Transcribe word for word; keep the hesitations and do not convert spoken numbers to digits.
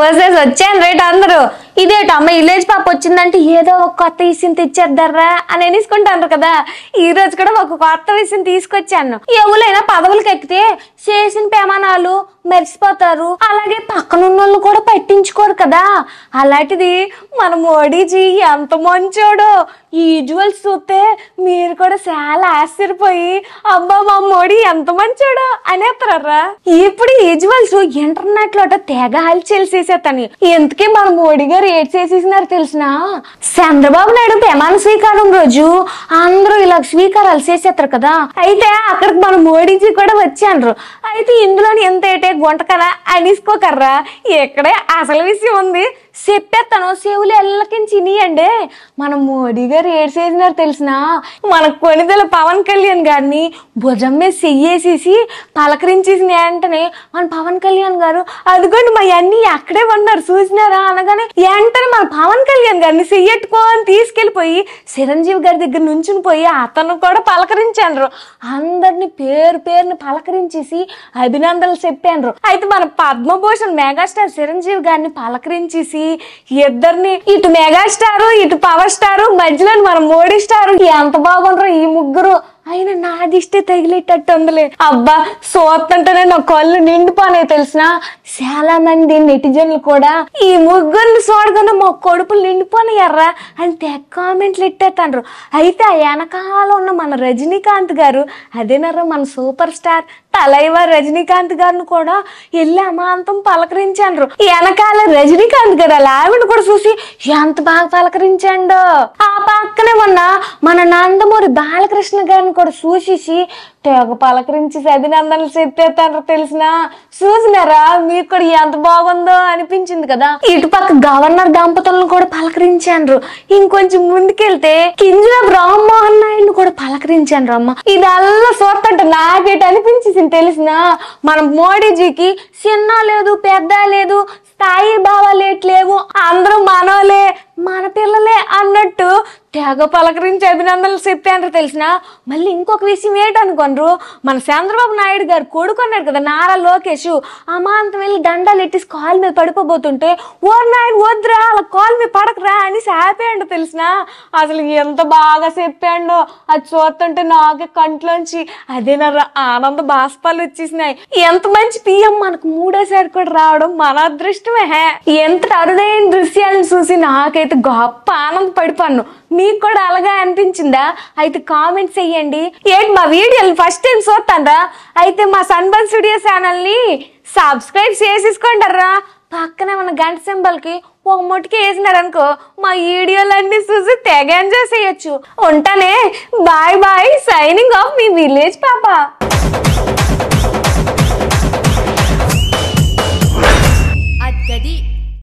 చూసేసి వచ్చాను రేట్ అందరూ ఇదేట అమ్మ విలేజ్ పాప వచ్చిందంటే ఏదో ఒక కొత్త విషయం తెచ్చేద్దారా అని అనేసుకుంటారు కదా. ఈ రోజు కూడా ఒక కొత్త విషయం తీసుకొచ్చాను. ఎవరైనా పదవులకు ఎక్కితే చేసిన ప్రమాణాలు మర్చిపోతారు, అలాగే పక్కనున్న వాళ్ళు కూడా పట్టించుకోరు కదా. అలాంటిది మన మోడీజీ ఎంత మంచోడో. ఈ విజువల్స్ చూస్తే మీరు కూడా చాలా ఆశ్చర్యపోయి అబ్బా మా మోడీ ఎంత మంచోడో అనేస్తారా. ఇప్పుడు ఈ విజువల్స్ ఇంటర్నెట్ లో తెగ హల్చల్ చేసేస్తాను. ఎందుకే మన మోడీ గారు ఏడ్ చేసేసినారు తెలిసిన, చంద్రబాబు నాయుడు ప్రమాణ స్వీకారం రోజు అందరూ ఇలా స్వీకారాలు చేసేస్తారు కదా. అయితే అక్కడికి మన మోడీజీ కూడా వచ్చారు. అయితే ఇందులోని ఎంత ఏటే గుంటకరా అనేసుకోకర్రా, ఇక్కడే అసలు విషయం ఉంది చెప్పేస్తాను. చెవులు ఎల్లకించి ఇనియండి. మన మోడీ గారు ఏడు చేసినారు తెలిసిన, మన కొనిదెల పవన్ కళ్యాణ్ గారిని భుజం మీద చెయ్యేసేసి పలకరించేసిన వెంటనే మన పవన్ కళ్యాణ్ గారు అదిగోండి మా అన్ని అక్కడే ఉన్నారు చూసినారా అనగానే వెంటనే మన పవన్ కళ్యాణ్ గారిని చెయ్యట్టుకొని తీసుకెళ్లిపోయి చిరంజీవి గారి దగ్గర నుంచుని పోయి అతను కూడా పలకరించారు. అందరిని పేరు పేరుని పలకరించేసి అభినందనలు చెప్పారు. అయితే మన పద్మభూషణ్ మెగాస్టార్ చిరంజీవి గారిని పలకరించేసి ఇద్దరిని ఇటు మెగాస్టార్ ఇటు పవర్ స్టార్ మధ్యలో మన మోడీ స్టార్ ఎంత బాగుంటారు ఈ ముగ్గురు. అయినా నా దిష్టి తగిలేటట్టు ఉందిలే. అబ్బా సోత్తంటేనే నా కళ్ళు నిండిపోనే తెలిసిన. చాలా మంది నెటిజన్లు కూడా ఈ ముగ్గురిని చూడగానే మా కొడుపులు నిండిపోయారా అని తెగ కామెంట్లు ఇట్టేస్తాండ్రు. అయితే ఆ వెనకాల ఉన్న మన రజనీకాంత్ గారు అదేనరా మన సూపర్ స్టార్ తలైవ రజనీకాంత్ గారిని కూడా వెళ్ళి అమాంతం పలకరించాండ్రు. వెనకాల రజనీకాంత్ గారు అలా ఆవిడ కూడా చూసి ఎంత బాగా పలకరించాండో. ఆ పక్కనే ఉన్న మన నందమూరి బాలకృష్ణ గారిని కూడా చూసేసి తెగ పలకరించి అభినందనలు చెప్పేస్తాను తెలిసిన. చూసినారా మీకు కూడా ఎంత బాగుందో అనిపించింది కదా. ఇటు పక్క గవర్నర్ దంపతులను కూడా పలకరించాను. ఇంకొంచెం ముందుకెళ్తే కింజరాపు రామ్మోహన్ నాయుడు కూడా పలకరించాను అమ్మ. ఇదల్లా చూస్తుంటే నాకేట అనిపించింది తెలిసిన. మన మోడీజీకి చిన్న లేదు పెద్ద లేదు స్థాయి భావాలేట్లేవు, అందరూ మనోలే మన పిల్లలే అన్నట్టు తెగ పలకరించి అభినందనలు చెప్పారు తెలిసిన. మళ్ళీ ఇంకొక విషయం ఏంటనుకోండ్రు, మన చంద్రబాబు నాయుడు గారు కొడుకున్నాడు కదా నారా లోకేష్, అమాంతం వెళ్ళి దండాలు ఎట్టేసి కాలు మీద పడిపోబోతుంటే ఓర్ నాయుడు వద్దురా అలా కాలు మీద పడకరా అని ఆపాడు తెలిసిన. అసలు ఎంత బాగా చెప్పాడో అది చూస్తుంటే నాకే కంట్లోంచి అదేనరా ఆనంద బాష్పాలు వచ్చేసినాయి. ఎంత మంచి పిఎం మనకు మూడోసారి కూడా రావడం మన అదృష్టమే. ఎంత అరుదైన దృశ్యాలను చూసి నాకైతే గొప్ప ఆనంద పడిపోను. మీకు కూడా అలాగే అనిపించిందా? అయితే కామెంట్స్ చెయ్యండి. ఏంటి మా వీడియోలు ఫస్ట్ టైం చూస్తారా అయితే మా సన్బర్న్ స్టూడియో ఛానల్ ని సబ్స్క్రైబ్ చేసేసుకోండిరా. పక్కనే మన గంట సింబల్ కి ఒక ముట్టుకి వేసినారనుకో మా వీడియోలన్నీ చూసి తెగ ఎంజాయ్ చేయొచ్చు. ఉంటానే, బాయ్ బాయ్, సైనింగ్ ఆఫ్ మీ విలేజ్ పాప.